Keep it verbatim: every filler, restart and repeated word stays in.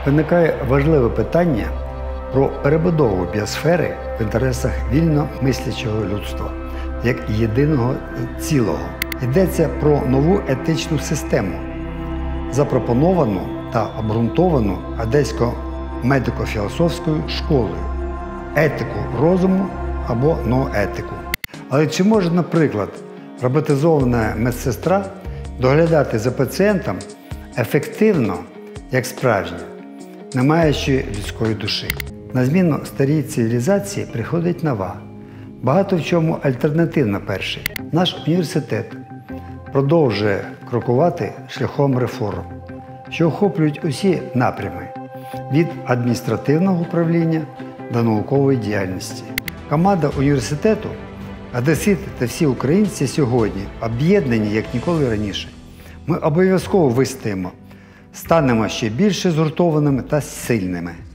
Виникає важливе питання про перебудову біосфери в інтересах вільно мислячого людства, як єдиного цілого. Йдеться про нову етичну систему, запропоновану та обґрунтовану Одеською медико-філософською школою, етику розуму або ноетику. Але чи може, наприклад, роботизована медсестра доглядати за пацієнтом ефективно, як справжня, не маючи людської душі? На зміну старій цивілізації приходить нова, багато в чому альтернативна першій. Наш університет продовжує крокувати шляхом реформ, що охоплюють усі напрями – від адміністративного управління до наукової діяльності. Команда університету, одесити та всі українці сьогодні об'єднані, як ніколи раніше. Ми обов'язково вистоїмо, станемо ще більше згуртованими та сильними.